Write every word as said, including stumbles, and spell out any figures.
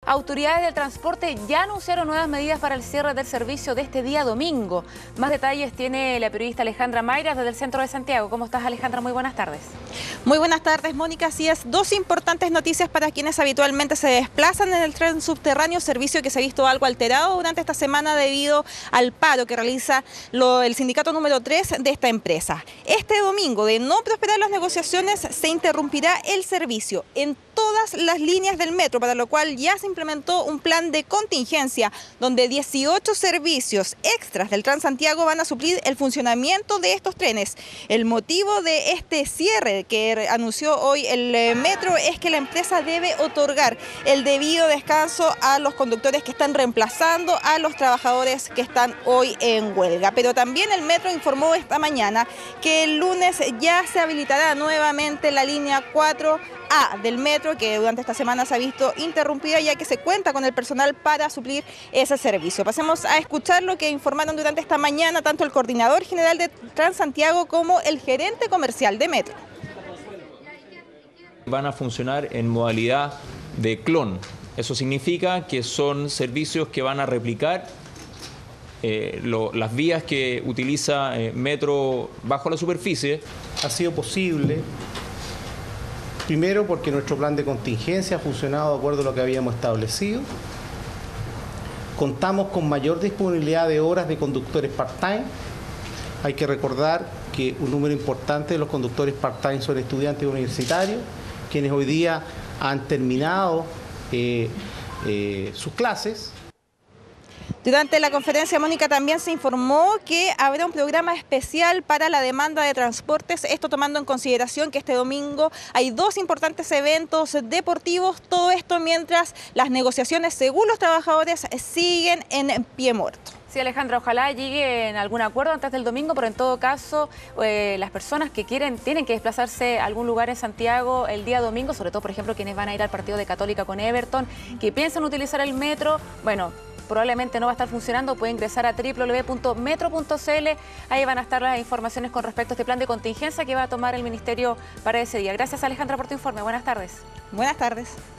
Autoridades del transporte ya anunciaron nuevas medidas para el cierre del servicio de este día domingo. Más detalles tiene la periodista Alejandra Mayras desde el centro de Santiago. ¿Cómo estás, Alejandra? Muy buenas tardes. Muy buenas tardes, Mónica. Así es, dos importantes noticias para quienes habitualmente se desplazan en el tren subterráneo, servicio que se ha visto algo alterado durante esta semana debido al paro que realiza lo, el sindicato número tres de esta empresa. Este domingo, de no prosperar las negociaciones, se interrumpirá el servicio en todas las líneas del metro, para lo cual ya se implementó un plan de contingencia donde dieciocho servicios extras del Transantiago van a suplir el funcionamiento de estos trenes. El motivo de este cierre que anunció hoy el metro es que la empresa debe otorgar el debido descanso a los conductores que están reemplazando a los trabajadores que están hoy en huelga. Pero también el metro informó esta mañana que el lunes ya se habilitará nuevamente la línea cuatro A del metro, que durante esta semana se ha visto interrumpida ya que se cuenta con el personal para suplir ese servicio. Pasemos a escuchar lo que informaron durante esta mañana tanto el coordinador general de Transantiago como el gerente comercial de metro. Van a funcionar en modalidad de clon. Eso significa que son servicios que van a replicar eh, lo, las vías que utiliza eh, metro bajo la superficie. Ha sido posible, primero porque nuestro plan de contingencia ha funcionado de acuerdo a lo que habíamos establecido. Contamos con mayor disponibilidad de horas de conductores part-time. Hay que recordar que un número importante de los conductores part-time son estudiantes universitarios, quienes hoy día han terminado eh, eh, sus clases. Durante la conferencia, Mónica, también se informó que habrá un programa especial para la demanda de transportes, esto tomando en consideración que este domingo hay dos importantes eventos deportivos, todo esto mientras las negociaciones, según los trabajadores, siguen en pie muerto. Sí, Alejandra, ojalá lleguen a algún acuerdo antes del domingo, pero en todo caso, eh, las personas que quieren tienen que desplazarse a algún lugar en Santiago el día domingo, sobre todo, por ejemplo, quienes van a ir al partido de Católica con Everton, que piensan utilizar el metro, bueno, probablemente no va a estar funcionando, puede ingresar a w w w punto metro punto c l, ahí van a estar las informaciones con respecto a este plan de contingencia que va a tomar el Ministerio para ese día. Gracias, Alejandra, por tu informe. Buenas tardes. Buenas tardes.